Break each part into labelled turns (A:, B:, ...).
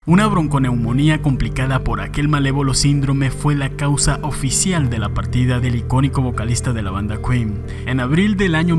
A: Una bronconeumonía complicada por aquel malévolo síndrome fue la causa oficial de la partida del icónico vocalista de la banda Queen. En abril del año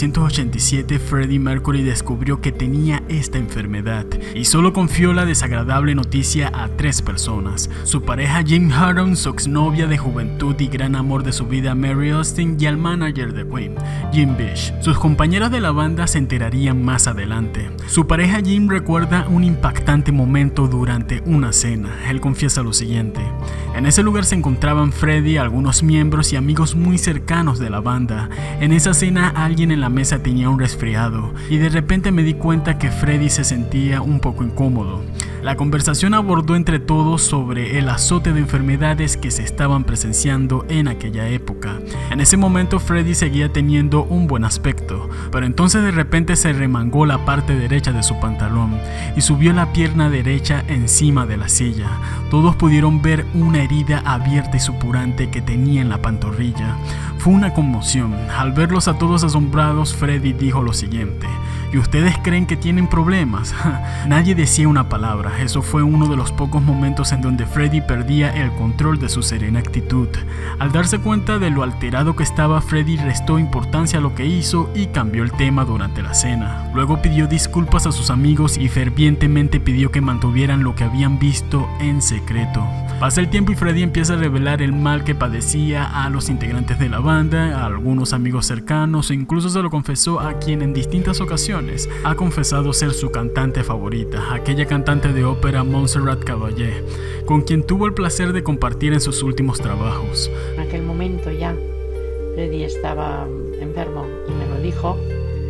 A: 1987, Freddie Mercury descubrió que tenía esta enfermedad y solo confió la desagradable noticia a 3 personas: su pareja Jim Harron, su exnovia de juventud y gran amor de su vida Mary Austin, y al manager de Queen, Jim Bish. Sus compañeros de la banda se enterarían más adelante. Su pareja Jim recuerda un impactante momento durante una cena. Él confiesa lo siguiente: en ese lugar se encontraban Freddie, algunos miembros y amigos muy cercanos de la banda. En esa cena alguien en la mesa tenía un resfriado y de repente me di cuenta que Freddie se sentía un poco incómodo. La conversación abordó entre todos sobre el azote de enfermedades que se estaban presenciando en aquella época. En ese momento Freddie seguía teniendo un buen aspecto, pero entonces de repente se remangó la parte derecha de su pantalón y subió la pierna derecha encima de la silla. Todos pudieron ver una herida abierta y supurante que tenía en la pantorrilla. Fue una conmoción. Al verlos a todos asombrados, Freddie dijo lo siguiente: ¿y ustedes creen que tienen problemas? Nadie decía una palabra. Eso fue uno de los pocos momentos en donde Freddie perdía el control de su serena actitud. Al darse cuenta de lo alterado que estaba, Freddie restó importancia a lo que hizo y cambió el tema durante la cena. Luego pidió disculpas a sus amigos y fervientemente pidió que mantuvieran lo que habían visto en secreto. Pasa el tiempo y Freddie empieza a revelar el mal que padecía a los integrantes de la banda, a algunos amigos cercanos, e incluso se lo confesó a quien en distintas ocasiones ha confesado ser su cantante favorita, aquella cantante de ópera Montserrat Caballé, con quien tuvo el placer de compartir en sus últimos trabajos.
B: En aquel momento ya Freddie estaba enfermo y me lo dijo.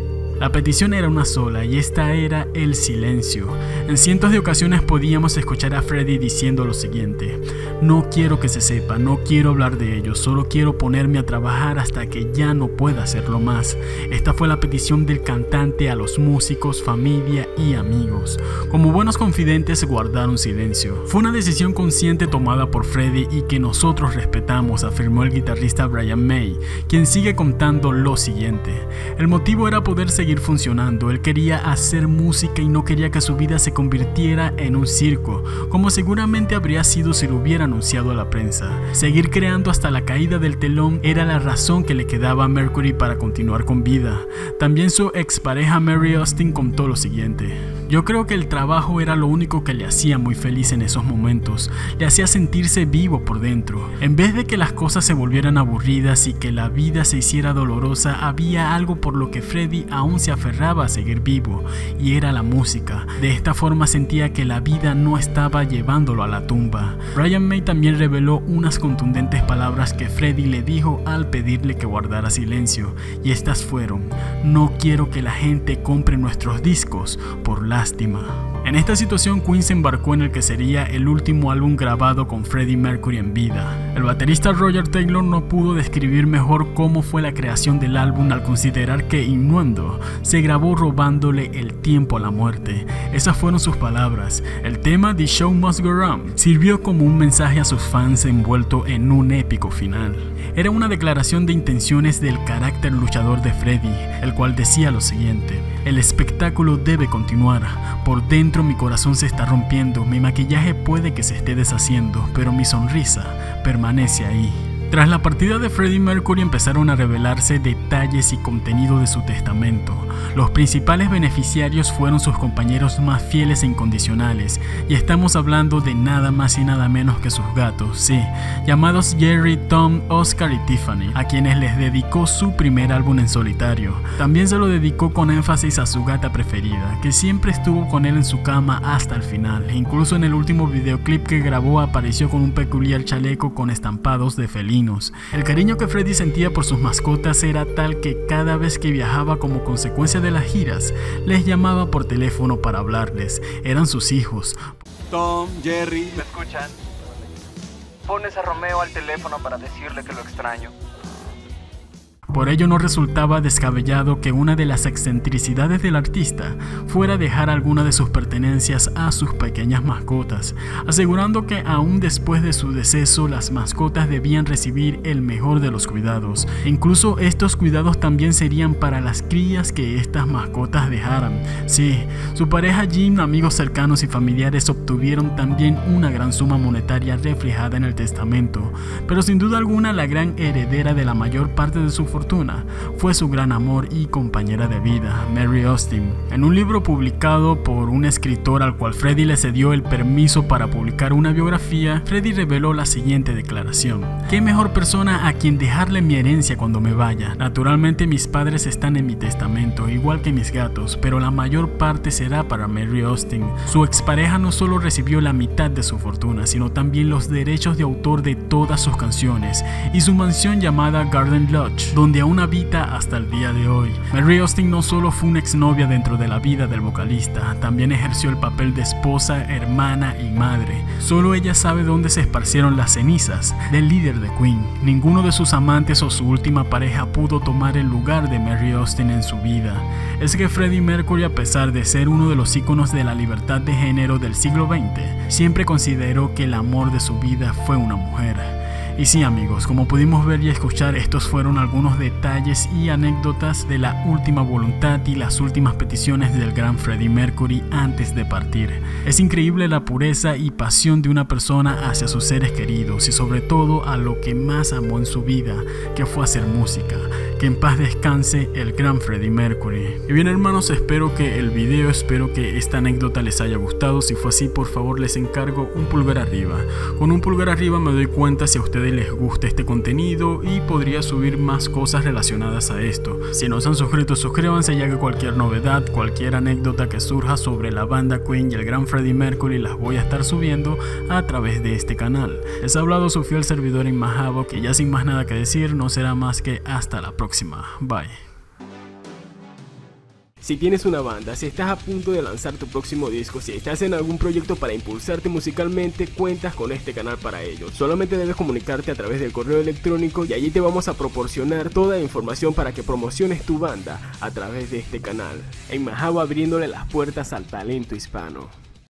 A: La petición era una sola, y esta era el silencio. En cientos de ocasiones podíamos escuchar a Freddie diciendo lo siguiente: no quiero que se sepa, no quiero hablar de ello, solo quiero ponerme a trabajar hasta que ya no pueda hacerlo más. Esta fue la petición del cantante a los músicos, familia y amigos. Como buenos confidentes guardaron silencio. Fue una decisión consciente tomada por Freddie y que nosotros respetamos, afirmó el guitarrista Brian May, quien sigue contando lo siguiente: el motivo era poder seguir funcionando. Él quería hacer música y no quería que su vida se convirtiera en un circo, como seguramente habría sido si lo hubiera anunciado a la prensa. Seguir creando hasta la caída del telón era la razón que le quedaba a Mercury para continuar con vida. También su expareja Mary Austin contó lo siguiente: yo creo que el trabajo era lo único que le hacía muy feliz en esos momentos, le hacía sentirse vivo por dentro. En vez de que las cosas se volvieran aburridas y que la vida se hiciera dolorosa, había algo por lo que Freddie aún se aferraba a seguir vivo, y era la música. De esta forma sentía que la vida no estaba llevándolo a la tumba. Brian May también reveló unas contundentes palabras que Freddie le dijo al pedirle que guardara silencio, y estas fueron: no quiero que la gente compre nuestros discos por lástima. En esta situación, Queen se embarcó en el que sería el último álbum grabado con Freddie Mercury en vida. El baterista Roger Taylor no pudo describir mejor cómo fue la creación del álbum al considerar que Innuendo se grabó robándole el tiempo a la muerte. Esas fueron sus palabras. El tema The Show Must Go On sirvió como un mensaje a sus fans envuelto en un épico final. Era una declaración de intenciones del carácter luchador de Freddie, el cual decía lo siguiente: el espectáculo debe continuar. Por dentro mi corazón se está rompiendo, mi maquillaje puede que se esté deshaciendo, pero mi sonrisa permanece ahí. Tras la partida de Freddie Mercury empezaron a revelarse detalles y contenido de su testamento. Los principales beneficiarios fueron sus compañeros más fieles e incondicionales, y estamos hablando de nada más y nada menos que sus gatos, sí, llamados Jerry, Tom, Oscar y Tiffany, a quienes les dedicó su primer álbum en solitario. También se lo dedicó con énfasis a su gata preferida, que siempre estuvo con él en su cama hasta el final. Incluso en el último videoclip que grabó apareció con un peculiar chaleco con estampados de felinos. El cariño que Freddie sentía por sus mascotas era tal que cada vez que viajaba como consecuencia de las giras, les llamaba por teléfono para hablarles. Eran sus hijos.
C: Tom, Jerry,
D: ¿me escuchan? Pones a Romeo al teléfono para decirle que lo extraño.
A: Por ello no resultaba descabellado que una de las excentricidades del artista fuera dejar alguna de sus pertenencias a sus pequeñas mascotas, asegurando que aún después de su deceso las mascotas debían recibir el mejor de los cuidados. Incluso estos cuidados también serían para las crías que estas mascotas dejaran. Sí, su pareja Jim, amigos cercanos y familiares obtuvieron también una gran suma monetaria reflejada en el testamento, pero sin duda alguna la gran heredera de la mayor parte de su fortuna fue su gran amor y compañera de vida, Mary Austin. En un libro publicado por un escritor al cual Freddie le cedió el permiso para publicar una biografía, Freddie reveló la siguiente declaración: ¿qué mejor persona a quien dejarle mi herencia cuando me vaya? Naturalmente mis padres están en mi testamento, igual que mis gatos, pero la mayor parte será para Mary Austin. Su expareja no solo recibió la mitad de su fortuna, sino también los derechos de autor de todas sus canciones y su mansión llamada Garden Lodge, donde aún habita hasta el día de hoy. Mary Austin no solo fue una exnovia dentro de la vida del vocalista, también ejerció el papel de esposa, hermana y madre. Solo ella sabe dónde se esparcieron las cenizas del líder de Queen. Ninguno de sus amantes o su última pareja pudo tomar el lugar de Mary Austin en su vida. Es que Freddie Mercury, a pesar de ser uno de los íconos de la libertad de género del siglo XX, siempre consideró que el amor de su vida fue una mujer. Y sí amigos, como pudimos ver y escuchar, estos fueron algunos detalles y anécdotas de la última voluntad y las últimas peticiones del gran Freddie Mercury antes de partir. Es increíble la pureza y pasión de una persona hacia sus seres queridos y sobre todo a lo que más amó en su vida, que fue hacer música. Que en paz descanse el gran Freddie Mercury. Y bien hermanos, espero que esta anécdota les haya gustado. Si fue así, por favor les encargo un pulgar arriba. Con un pulgar arriba me doy cuenta si a ustedes les gusta este contenido y podría subir más cosas relacionadas a esto. Si no se han suscrito, suscríbanse, ya que cualquier novedad, cualquier anécdota que surja sobre la banda Queen y el gran Freddie Mercury las voy a estar subiendo a través de este canal. Les ha hablado su fiel servidor Inmahabo, que ya sin más nada que decir, no será más que hasta la próxima. Bye.
D: Si tienes una banda, si estás a punto de lanzar tu próximo disco, si estás en algún proyecto para impulsarte musicalmente, cuentas con este canal para ello. Solamente debes comunicarte a través del correo electrónico y allí te vamos a proporcionar toda la información para que promociones tu banda a través de este canal. Inmahabo, abriéndole las puertas al talento hispano.